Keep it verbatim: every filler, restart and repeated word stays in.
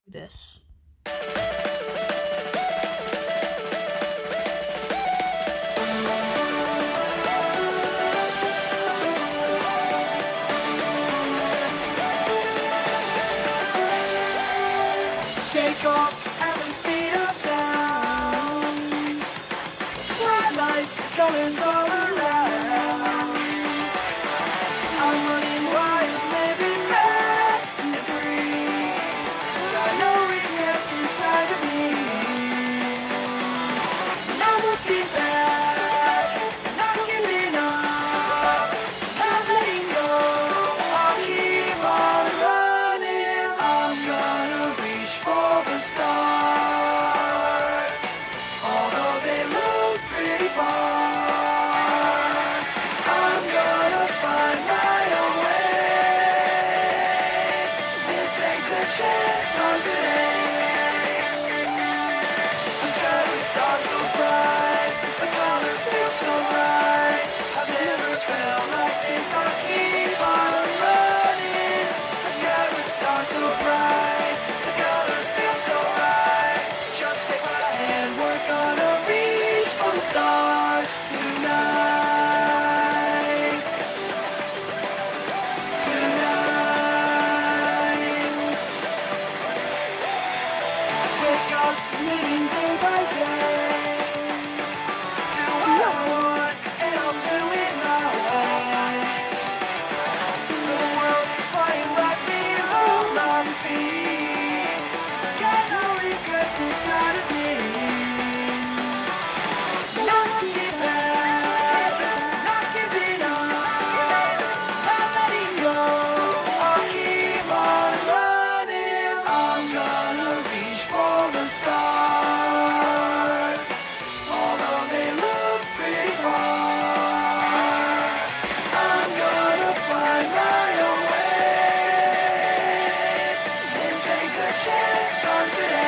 this. Take off at the speed of sound. Bright lights, colors all around. I'm running wild, living fast and free. Got no regrets inside of me. Not looking back, not giving up, not letting go. I'll keep on running. I'm gonna reach for the stars, although they look pretty far. I'm gonna find my own way and take a chance on today. The sky and stars so bright, the colors feel so right. I've never felt like this. I'll keep on running. The sky and stars so bright, the colors feel so right. Just take my hand, we're gonna reach for the stars tonight. Tonight. Wake up, living day by day. Do what I want, and I'll do it my way. The world is flying like me, on my feet. Got no regrets inside of me. Not looking back, not giving up, not letting go. I'll keep on running. I'm gonna reach for the stars, although they look pretty far. I'm gonna find my own way and take a chance on today.